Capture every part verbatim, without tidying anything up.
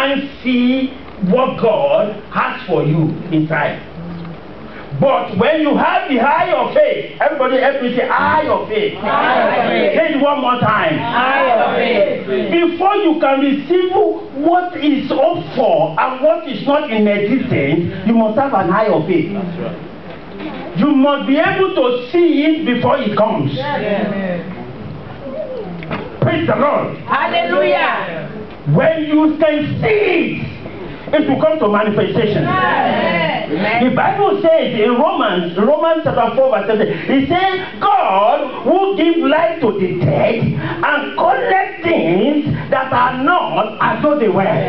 can't see what God has for you inside. But when you have the eye of faith, everybody help me say eye of faith. Eye of faith. Say it one more time. Eye of faith. Before you can receive what is up for and what is not in existence, you must have an eye of faith. That's right. You must be able to see it before it comes. Yes. Praise the Lord. Hallelujah. When you can see it, it will come to manifestation. Amen. The Bible says in Romans, Romans chapter four verse seven, it says, God will give life to the dead and collect things that are not as though they were.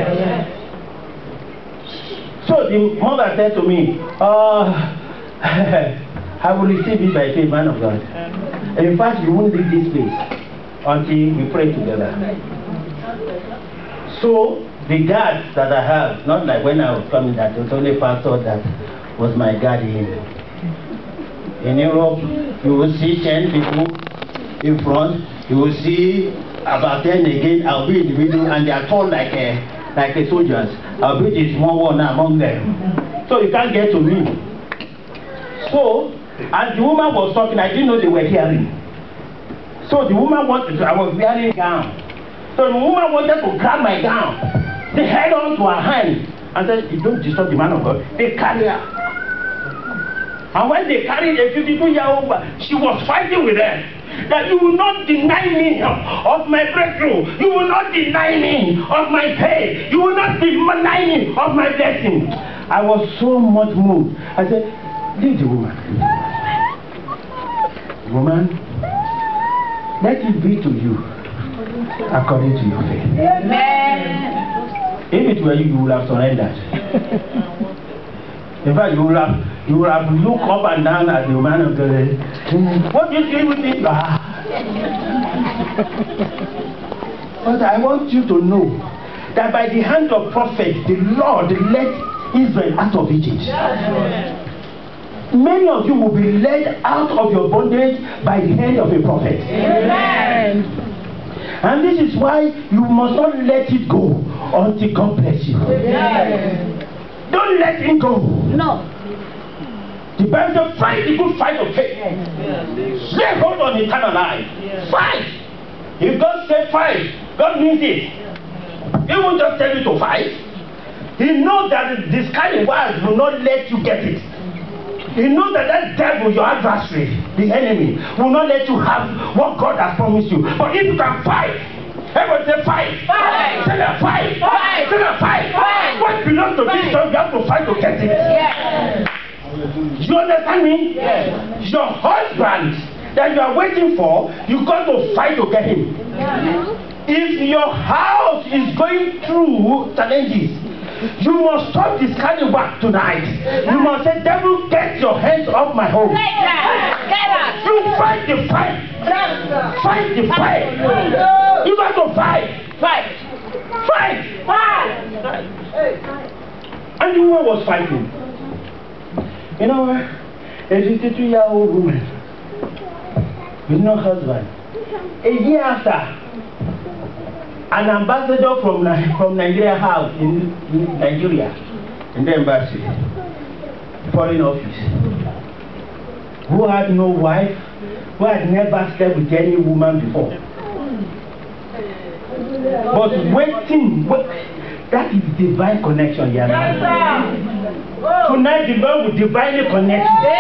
So the mother said to me, uh, I will receive it by faith, man of God. In fact, you won't leave this place until we pray together. So the guards that I have, not like when I was coming, that it was only pastor that was my guardian. In Europe, you will see ten people in front, you will see about ten again. I'll be in the middle, and they are tall like a like a soldiers. I'll be the small one among them, so you can't get to me. So, as the woman was talking, I didn't know they were hearing. So the woman wanted to, I was wearing a gown. So the woman wanted to grab my gown. They held on to her hand and said, you don't disturb the man of God. They carry her. And when they carried a fifty-two-year-old, she was fighting with them. That you will not deny me of my breakthrough. You will not deny me of my pay. You will not deny me of my blessing. I was so much moved. I said, leave the woman. Woman, let it be to you according to your faith. Amen. If it were you, you would have surrendered. In fact, you would have, you would have looked up and down at the man of God. What do you do with it? Ah. But I want you to know that by the hand of prophet, the Lord led Israel out of Egypt. Many of you will be led out of your bondage by the hand of a prophet. Amen. And this is why you must not let it go until God bless you. Yes. Don't let it go. No. The Bible says, fight the good fight of faith. Yes. Lay hold on eternal life. Yes. Fight. If God said fight, God means it. He won't just tell you to fight. He knows that this kind of words will not let you get it. He knows that that devil, your adversary, the enemy, will not let you have what God has promised you. But if you can fight, everyone say fight. Fight. Say that fight. Fight. Say that fight. Fight. What belongs to this job, you have to fight to get it. Yes. You understand me? Yes. Your husband that you are waiting for, you got to fight to get him. Yes. If your house is going through challenges, you must stop this kind of work tonight. You must say, devil, get your hands off my home. Get out. You fight the fight. Fight the fight. You got to fight. Fight. Fight. Fight. And the woman was fighting. You know, a fifty-two-year-old woman with no husband. A year after, an ambassador from from Nigeria house in, in Nigeria, in the embassy, foreign office, who had no wife, who had never slept with any woman before, but waiting. Wait, that is divine connection, yeah. Tonight the Lord will divinely connect you.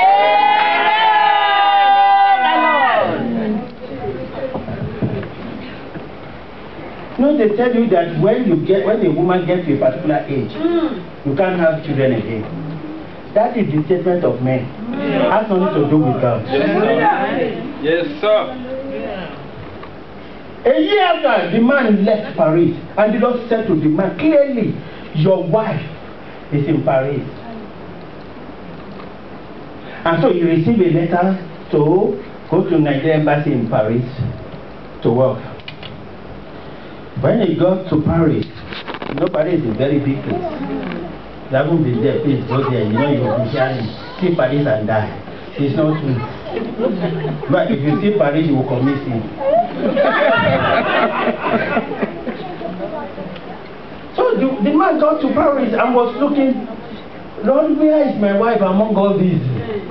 No, they tell you that when you get when a woman gets to a particular age, mm. you can't have children again. That is the statement of men. It yeah. has nothing to do with God. Yes, sir. Yes, sir. A year after, the man left Paris, and the Lord said to the man, clearly, your wife is in Paris. And so he received a letter to go to Nigerian embassy in Paris to work. When he got to Paris, you know, Paris is a very big place. You haven't been there, please go there. You know, you will be hearing, see Paris and die. It's not true. But if you see Paris, you will commit sin. So the, the man got to Paris and was looking, Lord, where is my wife among all these?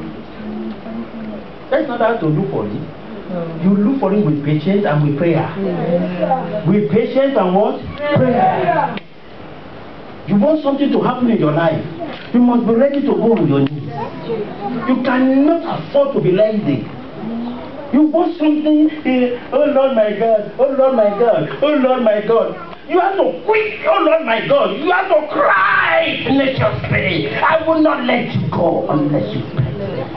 That's not how to look for it. You look for it with patience and with prayer. With patience and what? Prayer. You want something to happen in your life, you must be ready to go on your knees. You cannot afford to be lazy. You want something, uh, oh Lord my God, oh Lord my God, oh Lord my God. You have to quit, oh Lord my God. You have to cry, let your pray. I will not let you go unless you pray.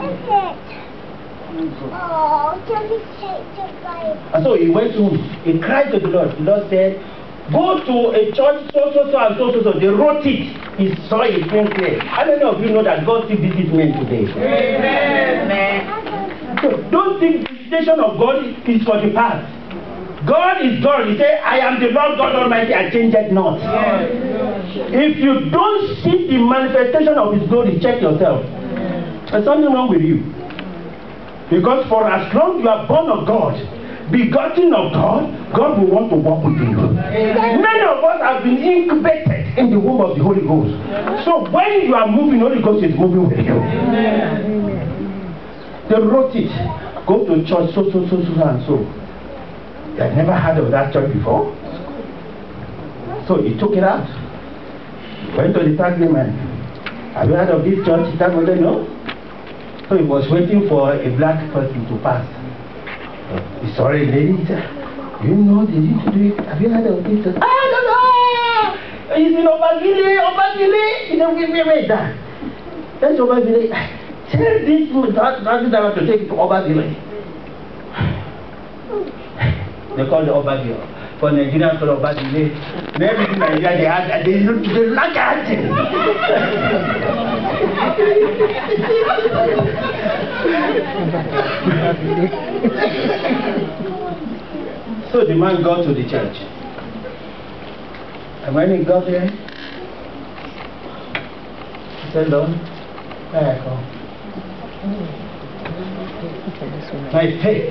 Oh, can we take the Bible? And so he went to, he cried to the Lord. The Lord said, go to a church, so, so, so, and so, so, so. They wrote it. He saw it being clear. How many of you know that God still visits men today? Amen. So don't think the visitation of God is for the past. God is God. He said, I am the Lord God Almighty, I change it not. Yes. If you don't see the manifestation of His glory, check yourself. There's something wrong with you. Because for as long you are born of God, begotten of God, God will want to walk with you. Amen. Many of us have been incubated in the womb of the Holy Ghost. So when you are moving, the Holy Ghost is moving with you. Amen. They wrote it. Go to church, so, so, so, so, and so. They had never heard of that church before. So he took it out. Went to the tax man. Have you heard of this church? The tax man, no. So he was waiting for a black person to pass. He saw a lady. He said, you know, they need to do it. Have you heard of this church? I don't know. He's in Obavile, Obavile. He said, wait, wait, wait, that. That's Obavile. Tell this that that I have to take it to Obavile. They call it Obavile. For Nigerians, call Obavile. Maybe in Nigeria they had they look they like at it. So the man got to the church. And when he got there, he said, Lord, where I come. My faith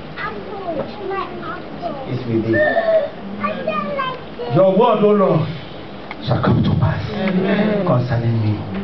is with thee. Your word, O Lord, shall come to pass. Amen. Concerning me.